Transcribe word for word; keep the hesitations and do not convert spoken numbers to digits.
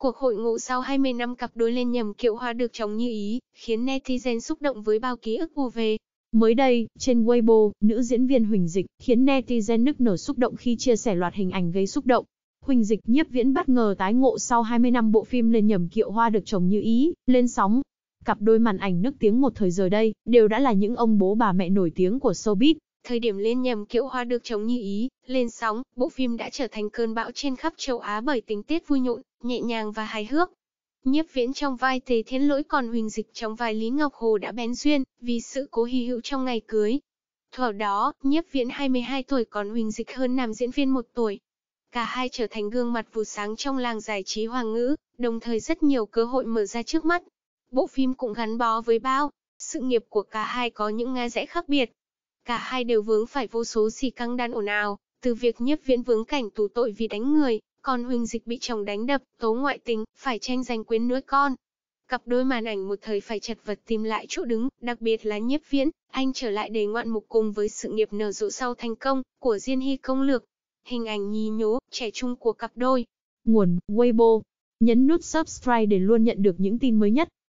Cuộc hội ngộ sau hai mươi năm cặp đôi lên nhầm kiệu hoa được chồng như ý, khiến netizen xúc động với bao ký ức ùa về. Mới đây, trên Weibo, nữ diễn viên Huỳnh Dịch khiến netizen nức nở xúc động khi chia sẻ loạt hình ảnh gây xúc động. Huỳnh Dịch, Nhiếp Viễn bất ngờ tái ngộ sau hai mươi năm bộ phim Lên nhầm kiệu hoa được chồng như ý, lên sóng. Cặp đôi màn ảnh nức tiếng một thời giờ đây, đều đã là những ông bố bà mẹ nổi tiếng của showbiz. Thời điểm Lên nhầm kiệu hoa được chồng như ý, lên sóng, bộ phim đã trở thành cơn bão trên khắp châu Á bởi tình tiết vui nhộn, nhẹ nhàng và hài hước. Nhiếp Viễn trong vai Tề Thiên Lỗi còn Huỳnh Dịch trong vai Lý Ngọc Hồ đã bén duyên, vì sự cố hy hữu trong ngày cưới. Thuở đó, Nhiếp Viễn hai mươi hai tuổi còn Huỳnh Dịch hơn nam diễn viên một tuổi. Cả hai trở thành gương mặt vụ sáng trong làng giải trí Hoa ngữ, đồng thời rất nhiều cơ hội mở ra trước mắt. Bộ phim cũng gắn bó với bao. Sự nghiệp của cả hai có những ngã rẽ khác biệt. Cả hai đều vướng phải vô số xì căng đan ồn ào, từ việc Nhiếp Viễn vướng cảnh tù tội vì đánh người, còn Huỳnh Dịch bị chồng đánh đập, tố ngoại tình, phải tranh giành quyền nuôi con. Cặp đôi màn ảnh một thời phải chật vật tìm lại chỗ đứng, đặc biệt là Nhiếp Viễn, anh trở lại để ngoạn mục cùng với sự nghiệp nở rộ sau thành công của Diên Hy Công Lược. Hình ảnh nhí nhố, trẻ trung của cặp đôi. Nguồn: Weibo. Nhấn nút subscribe để luôn nhận được những tin mới nhất.